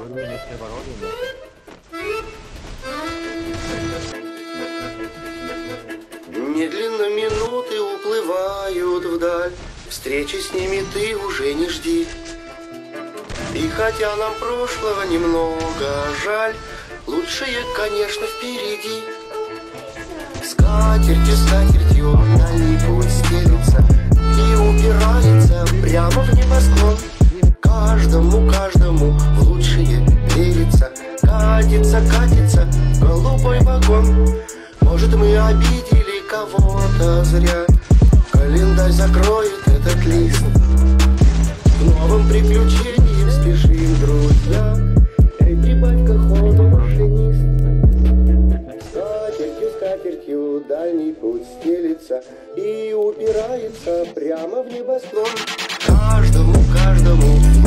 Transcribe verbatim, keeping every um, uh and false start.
Медленно минуты уплывают вдаль, встречи с ними ты уже не жди. И хотя нам прошлого немного жаль, лучшее, конечно, впереди. Скатертью, скатертью дальний путь стелится и упирается прямо в небосклон. Каждому, каждому в лучшее верится. Катится, катится голубой вагон. Может, мы обидели кого-то зря. Календарь закроет этот лист. К новым приключениям спешим, друзья. Эй, прибавь-ка ходу, машинист. Скатертью, скатертью дальний путь стелится и упирается прямо в небосклон. Каждому, каждому